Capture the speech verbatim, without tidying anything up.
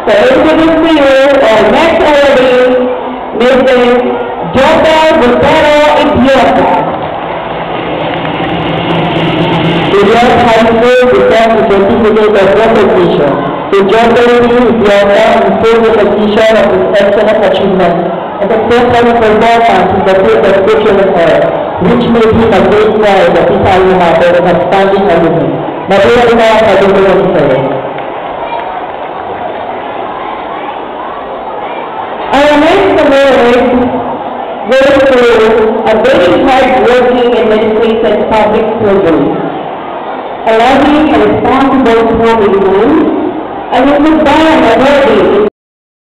So introduce to you our next already, Missus Jota Botero Idiota. Idiot High School becomes a certificate of recognition. The Jota Idiota improves the recognition of his excellent achievement and successful performance in the field of cultural affairs, which made him a great pride that his alma mater of outstanding alumni. Mabuhay na ang katulungan sa'yo. Our next award goes to a very hard-working administrative public servant, a loving and responsible woman, and it was done already